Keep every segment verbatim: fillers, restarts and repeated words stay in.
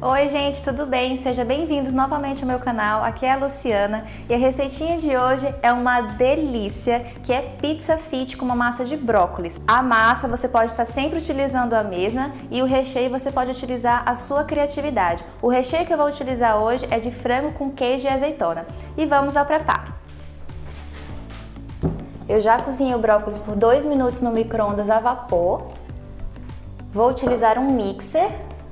Oi gente, tudo bem? Sejam bem-vindos novamente ao meu canal, aqui é a Luciana e a receitinha de hoje é uma delícia, que é pizza fit com uma massa de brócolis. A massa você pode estar sempre utilizando a mesma e o recheio você pode utilizar a sua criatividade. O recheio que eu vou utilizar hoje é de frango com queijo e azeitona. E vamos ao preparo. Eu já cozinhei o brócolis por dois minutos no micro-ondas a vapor. Vou utilizar um mixer.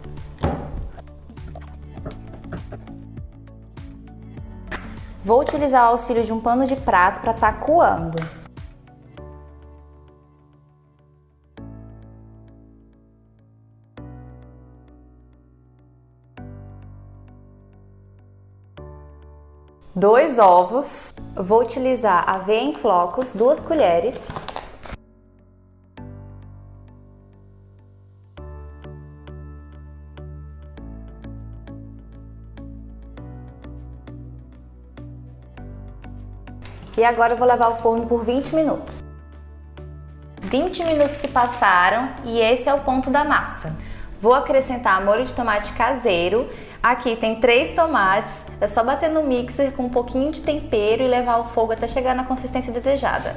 Vou utilizar o auxílio de um pano de prato para estar coando. Dois ovos. Vou utilizar aveia em flocos, duas colheres. E agora eu vou levar ao forno por vinte minutos. vinte minutos se passaram e esse é o ponto da massa. Vou acrescentar molho de tomate caseiro. Aqui tem três tomates, é só bater no mixer com um pouquinho de tempero e levar ao fogo até chegar na consistência desejada.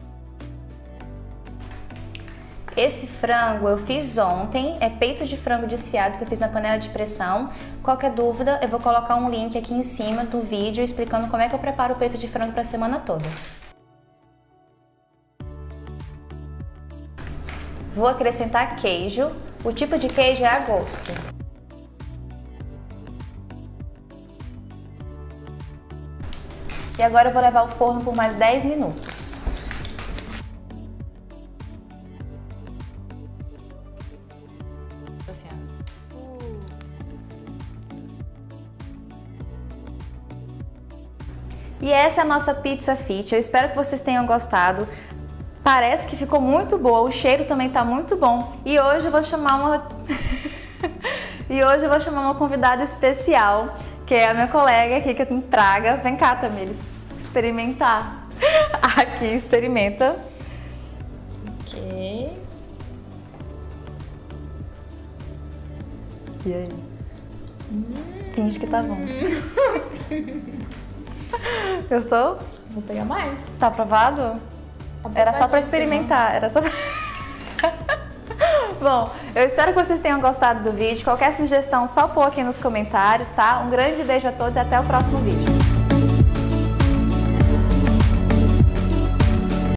Esse frango eu fiz ontem, é peito de frango desfiado que eu fiz na panela de pressão. Qualquer dúvida, eu vou colocar um link aqui em cima do vídeo explicando como é que eu preparo o peito de frango para a semana toda. Vou acrescentar queijo, o tipo de queijo é a gosto. E agora eu vou levar ao forno por mais dez minutos. E essa é a nossa pizza fit, eu espero que vocês tenham gostado. Parece que ficou muito boa, o cheiro também tá muito bom. E hoje eu vou chamar uma E hoje eu vou chamar uma convidada especial, que é a minha colega aqui que eu traga. Vem cá, Tamires, experimentar. Aqui, experimenta. Ok. E aí? Hum. Finge que tá bom. Gostou? Vou pegar mais. Tá aprovado? Era só pra experimentar, era só pra... Bom, eu espero que vocês tenham gostado do vídeo. Qualquer sugestão, só pôr aqui nos comentários, tá? Um grande beijo a todos e até o próximo vídeo.